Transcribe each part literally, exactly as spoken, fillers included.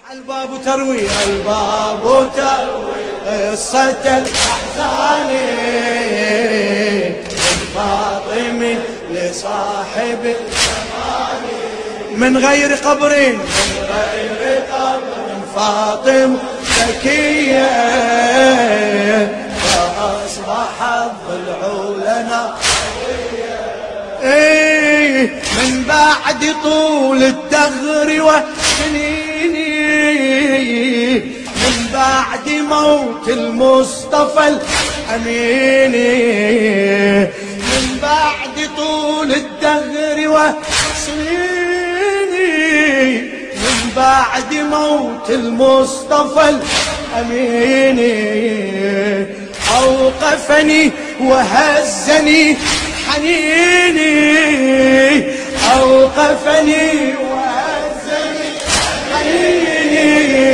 الباب تروي الباب تروي قصة الأحزان من فاطم لصاحب الزمان من غير قبر من غير قبر من فاطم زكية فأصبح الضلع لنا ايه من بعد طول الدهر وسنين من بعد موت المصطفى الأمين من بعد طول الدهر وسنين من بعد موت المصطفى الأمين أوقفني وهزني حنيني أوقفني وهزني حنيني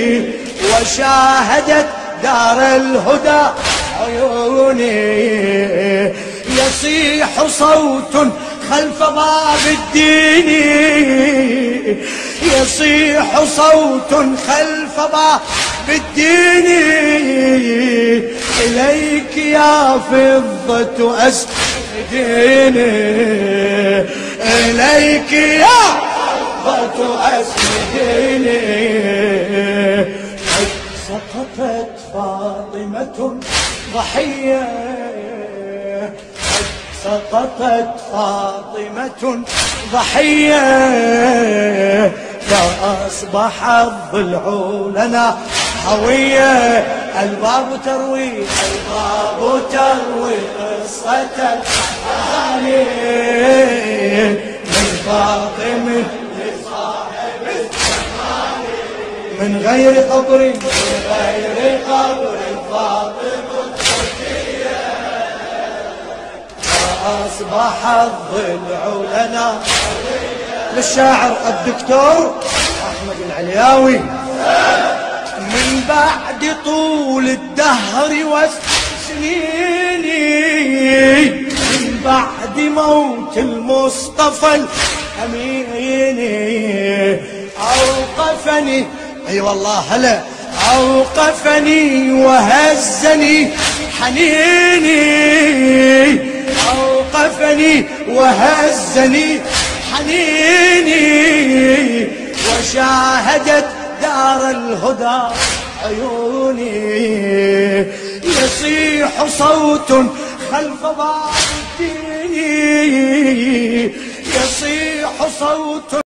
وشاهدت دار الهدى عيوني يصيح صوت خلف باب الدين يصيح صوت خلف باب الدين إليك يا فضة أسجديني إليك يا فضة أسجديني قد سقطت فاطمة ضحية قد سقطت فاطمة ضحية فأصبح الضلع لنا هوية الباب تروي الباب تروي قصة الأحزان من فاطم لصاحب الزمان من غير قبر من غير قبر فاطمة زكية فأصبح الضلع لنا للشاعر الدكتور أحمد العلياوي من بعد طول الدهر والسنين من بعد موت المصطفى الأمين أوقفني أي والله هلا أوقفني وهزني حنيني أوقفني وهزني حنيني وشاهدت دار الهدى عيوني يصيح صوت خلف باب الدين يصيح صوت